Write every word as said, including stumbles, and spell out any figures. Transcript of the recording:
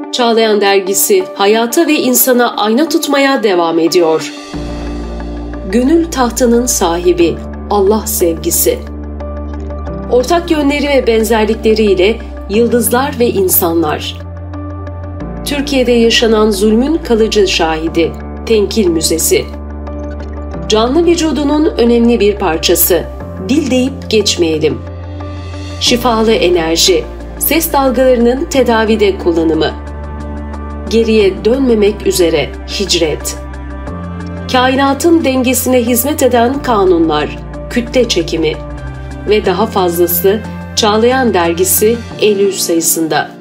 Çağlayan Dergisi hayata ve insana ayna tutmaya devam ediyor. Gönül tahtının sahibi Allah sevgisi. Ortak yönleri ve benzerlikleriyle yıldızlar ve insanlar. Türkiye'de yaşanan zulmün kalıcı şahidi Tenkil Müzesi. Canlı vücudunun önemli bir parçası. Dil deyip geçmeyelim. Şifalı enerji, ses dalgalarının tedavide kullanımı. Geriye dönmemek üzere hicret. Kainatın dengesine hizmet eden kanunlar, kütle çekimi ve daha fazlası Çağlayan Dergisi Eylül sayısında.